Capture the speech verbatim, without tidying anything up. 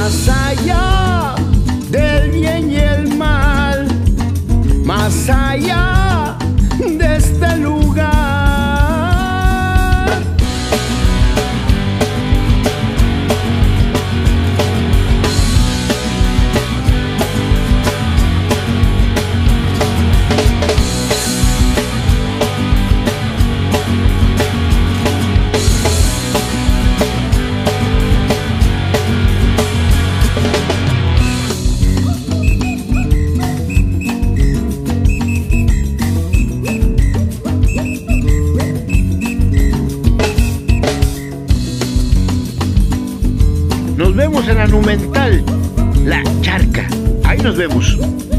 más allá del bien y el mal, más allá de este lugar. Nos vemos en la Monumental, La Charca. Ahí nos vemos.